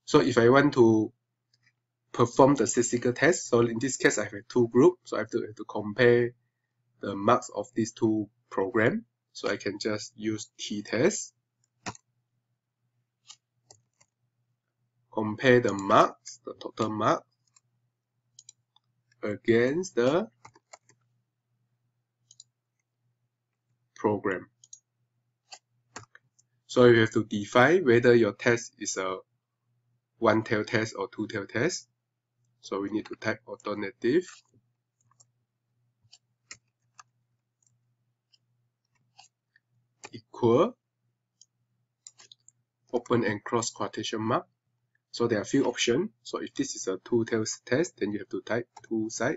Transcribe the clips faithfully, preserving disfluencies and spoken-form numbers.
So if I want to perform the statistical test, so in this case I have two groups, so I have to, have to compare the marks of these two programs. So I can just use t-test, compare the marks, the total mark, against the program. So you have to define whether your test is a one-tail test or two-tail test. So we need to type alternative equal open and cross quotation mark. So there are a few options. So if this is a two-tail test, then you have to type two side.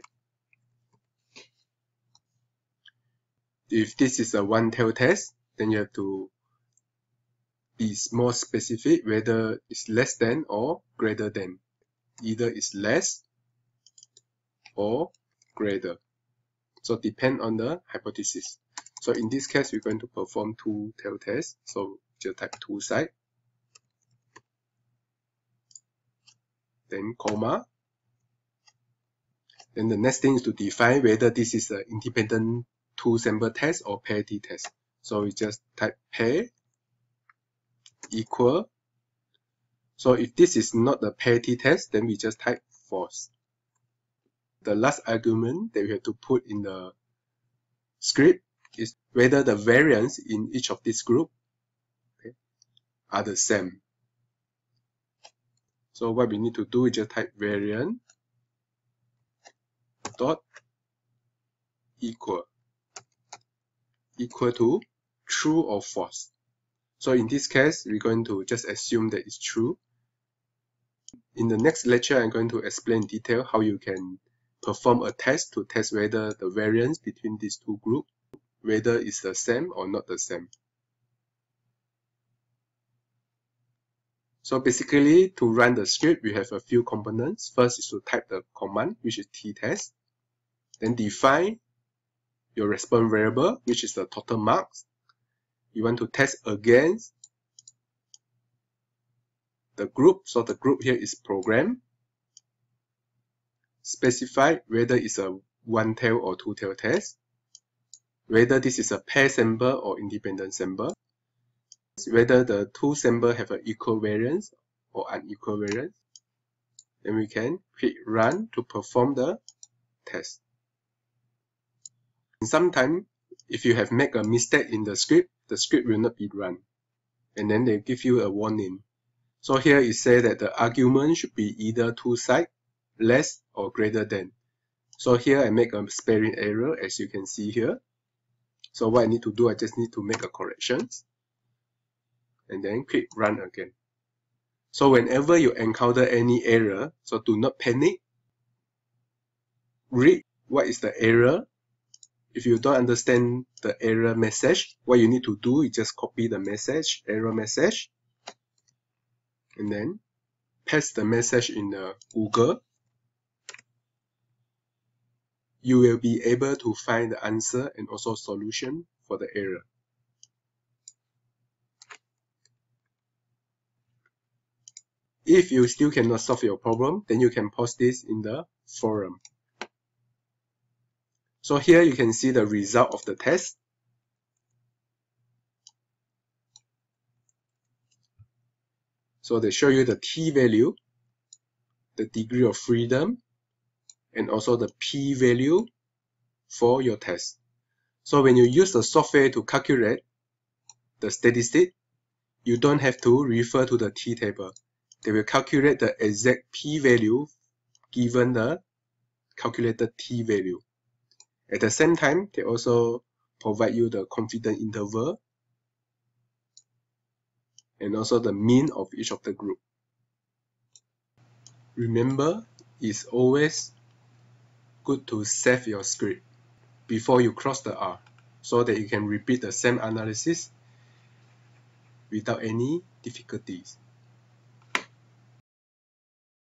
If this is a one-tail test, then you have to be more specific whether it's less than or greater than. Either it's less or greater. So depend on the hypothesis. So in this case, we're going to perform two-tail test. So just type two side, then comma. Then the next thing is to define whether this is an independent two sample test or pair t-test. So we just type pair equal. So if this is not a pair t-test, then we just type false. The last argument that we have to put in the script is whether the variance in each of these groups, okay, are the same. So what we need to do is just type variance dot equal equal to true or false. So in this case, we're going to just assume that it's true. In the next lecture, I'm going to explain in detail how you can perform a test to test whether the variance between these two groups, whether it's the same or not the same. So basically, to run the script, we have a few components. First is to type the command, which is t-test. Then define your response variable, which is the total marks. You want to test against the group. So the group here is program. Specify whether it's a one-tail or two-tail test. Whether this is a pair sample or independent sample. Whether the two samples have an equal variance or unequal variance. Then we can click run to perform the test. Sometimes, if you have made a mistake in the script, the script will not be run. And then they give you a warning. So here it says that the argument should be either two side, less or greater than. So here I make a spelling error, as you can see here. So what I need to do, I just need to make a correction. And then click run again. So whenever you encounter any error, so do not panic. Read what is the error. If you don't understand the error message, what you need to do is just copy the message, error message, and then paste the message in the Google. You will be able to find the answer and also solution for the error. If you still cannot solve your problem, then you can post this in the forum. So here you can see the result of the test. So they show you the t-value, the degree of freedom, and also the p-value for your test. So when you use the software to calculate the statistic, you don't have to refer to the t-table. They will calculate the exact p-value given the calculated t-value. At the same time, they also provide you the confidence interval and also the mean of each of the group. Remember, it's always good to save your script before you cross the R so that you can repeat the same analysis without any difficulties.